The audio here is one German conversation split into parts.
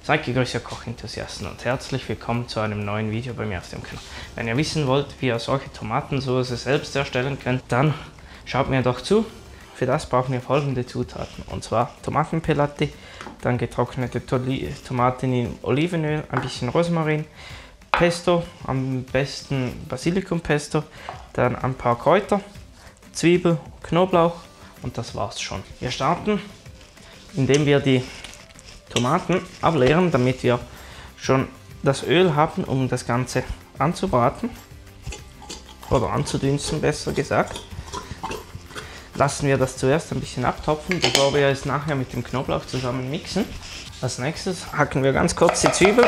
Seid gegrüßt, ihr Kochenthusiasten, und herzlich willkommen zu einem neuen Video bei mir auf dem Kanal. Wenn ihr wissen wollt, wie ihr solche Tomatensauce selbst erstellen könnt, dann schaut mir doch zu. Für das brauchen wir folgende Zutaten, und zwar Tomatenpelati, dann getrocknete Tomaten in Olivenöl, ein bisschen Rosmarin, Pesto, am besten Basilikumpesto, dann ein paar Kräuter, Zwiebel, Knoblauch, und das war's schon. Wir starten, indem wir die Tomaten ableeren, damit wir schon das Öl haben, um das Ganze anzubraten oder anzudünsten, besser gesagt. Lassen wir das zuerst ein bisschen abtropfen, bevor wir es nachher mit dem Knoblauch zusammen mixen. Als nächstes hacken wir ganz kurz die Zwiebel.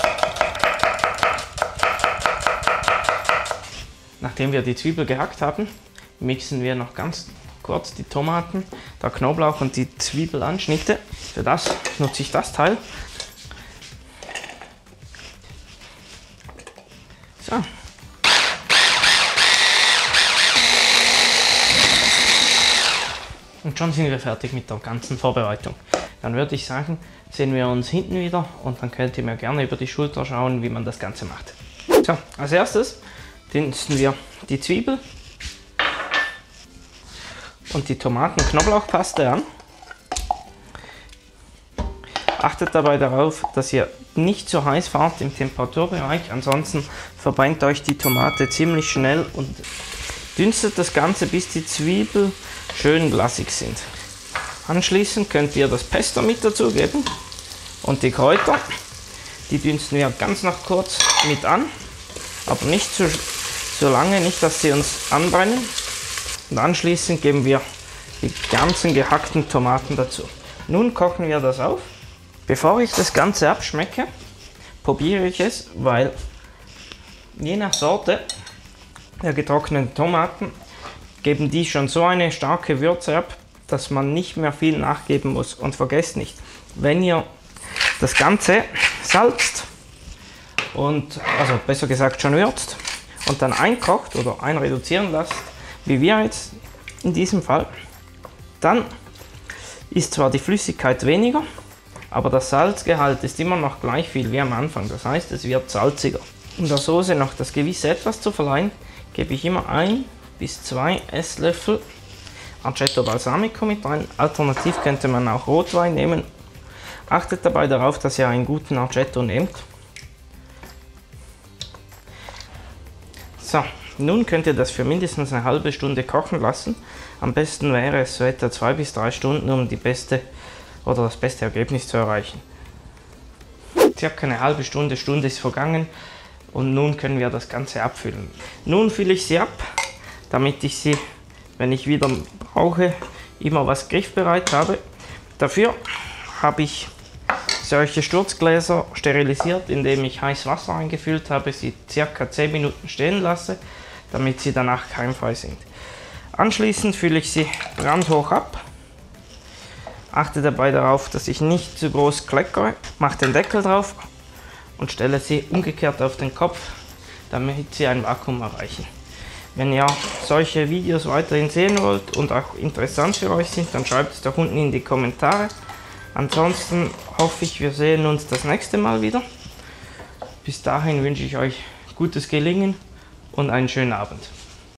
Nachdem wir die Zwiebel gehackt haben, mixen wir noch ganz kurz die Tomaten, der Knoblauch und die Zwiebelanschnitte. Für das nutze ich das Teil. So. Und schon sind wir fertig mit der ganzen Vorbereitung. Dann würde ich sagen, sehen wir uns hinten wieder und dann könnt ihr mir gerne über die Schulter schauen, wie man das Ganze macht. So, als erstes dünsten wir die Zwiebel und die Tomaten-Knoblauchpaste an. Achtet dabei darauf, dass ihr nicht zu heiß fahrt im Temperaturbereich, ansonsten verbrennt euch die Tomate ziemlich schnell, und dünstet das Ganze, bis die Zwiebel schön blassig sind. Anschließend könnt ihr das Pesto mit dazugeben und die Kräuter. Die dünsten wir ganz noch kurz mit an, aber nicht so lange, nicht dass sie uns anbrennen. Und anschließend geben wir die ganzen gehackten Tomaten dazu. Nun kochen wir das auf. Bevor ich das Ganze abschmecke, probiere ich es, weil je nach Sorte der getrockneten Tomaten geben die schon so eine starke Würze ab, dass man nicht mehr viel nachgeben muss. Und vergesst nicht, wenn ihr das Ganze salzt und, also besser gesagt schon würzt und dann einkocht oder einreduzieren lasst, wie wir jetzt in diesem Fall, dann ist zwar die Flüssigkeit weniger, aber das Salzgehalt ist immer noch gleich viel wie am Anfang. Das heißt, es wird salziger. Um der Soße noch das gewisse Etwas zu verleihen, gebe ich immer 1 bis 2 Esslöffel Aceto Balsamico mit rein. Alternativ könnte man auch Rotwein nehmen. Achtet dabei darauf, dass ihr einen guten Aceto nehmt. So, nun könnt ihr das für mindestens eine halbe Stunde kochen lassen. Am besten wäre es so etwa 2 bis 3 Stunden, um das beste Ergebnis zu erreichen. Circa eine halbe Stunde ist vergangen und nun können wir das Ganze abfüllen. Nun fülle ich sie ab, damit ich sie, wenn ich wieder brauche, immer was griffbereit habe. Dafür habe ich solche Sturzgläser sterilisiert, indem ich heißes Wasser eingefüllt habe, sie ca. 10 Minuten stehen lasse, damit sie danach keimfrei sind. Anschließend fülle ich sie brandhoch ab. Achte dabei darauf, dass ich nicht zu groß kleckere. Mache den Deckel drauf und stelle sie umgekehrt auf den Kopf, damit sie ein Vakuum erreichen. Wenn ihr solche Videos weiterhin sehen wollt und auch interessant für euch sind, dann schreibt es doch unten in die Kommentare. Ansonsten hoffe ich, wir sehen uns das nächste Mal wieder. Bis dahin wünsche ich euch gutes Gelingen und einen schönen Abend.